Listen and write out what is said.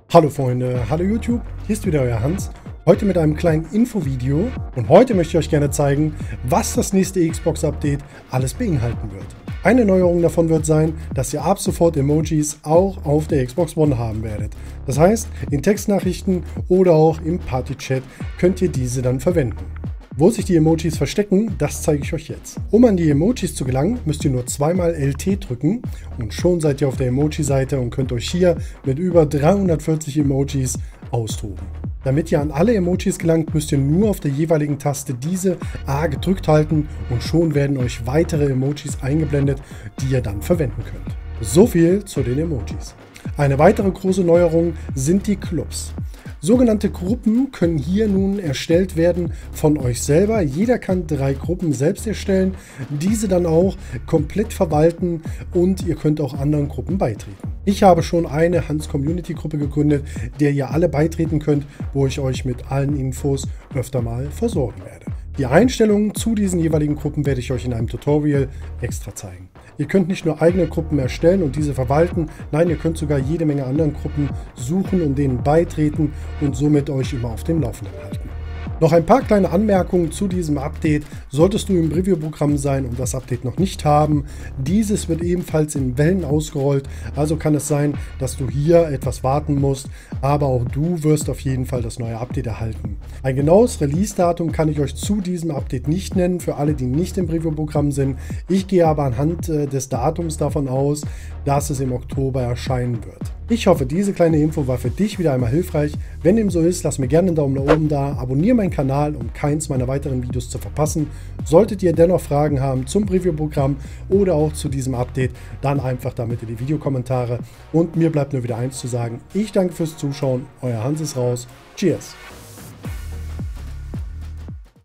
Hallo Freunde, hallo YouTube, hier ist wieder euer Hans. Heute mit einem kleinen Infovideo und heute möchte ich euch gerne zeigen, was das nächste Xbox-Update alles beinhalten wird. Eine Neuerung davon wird sein, dass ihr ab sofort Emojis auch auf der Xbox One haben werdet. Das heißt, in Textnachrichten oder auch im Party-Chat könnt ihr diese dann verwenden. Wo sich die Emojis verstecken, das zeige ich euch jetzt. Um an die Emojis zu gelangen, müsst ihr nur zweimal LT drücken und schon seid ihr auf der Emoji-Seite und könnt euch hier mit über 340 Emojis austoben. Damit ihr an alle Emojis gelangt, müsst ihr nur auf der jeweiligen Taste diese A gedrückt halten und schon werden euch weitere Emojis eingeblendet, die ihr dann verwenden könnt. So viel zu den Emojis. Eine weitere große Neuerung sind die Clubs. Sogenannte Gruppen können hier nun erstellt werden von euch selber. Jeder kann 3 Gruppen selbst erstellen, diese dann auch komplett verwalten und ihr könnt auch anderen Gruppen beitreten. Ich habe schon eine Hans Community Gruppe gegründet, der ihr alle beitreten könnt, wo ich euch mit allen Infos öfter mal versorgen werde. Die Einstellungen zu diesen jeweiligen Gruppen werde ich euch in einem Tutorial extra zeigen. Ihr könnt nicht nur eigene Gruppen erstellen und diese verwalten, nein, ihr könnt sogar jede Menge anderen Gruppen suchen und denen beitreten und somit euch immer auf dem Laufenden halten. Noch ein paar kleine Anmerkungen zu diesem Update. Solltest du im Preview-Programm sein und das Update noch nicht haben, dieses wird ebenfalls in Wellen ausgerollt, also kann es sein, dass du hier etwas warten musst, aber auch du wirst auf jeden Fall das neue Update erhalten. Ein genaues Release-Datum kann ich euch zu diesem Update nicht nennen, für alle, die nicht im Preview-Programm sind. Ich gehe aber anhand des Datums davon aus, dass es im Oktober erscheinen wird. Ich hoffe, diese kleine Info war für dich wieder einmal hilfreich. Wenn dem so ist, lass mir gerne einen Daumen nach oben da, abonniere meinen Kanal, um keins meiner weiteren Videos zu verpassen. Solltet ihr dennoch Fragen haben zum Preview-Programm oder auch zu diesem Update, dann einfach damit in die Videokommentare. Und mir bleibt nur wieder eins zu sagen. Ich danke fürs Zuschauen, euer Hans ist raus. Cheers!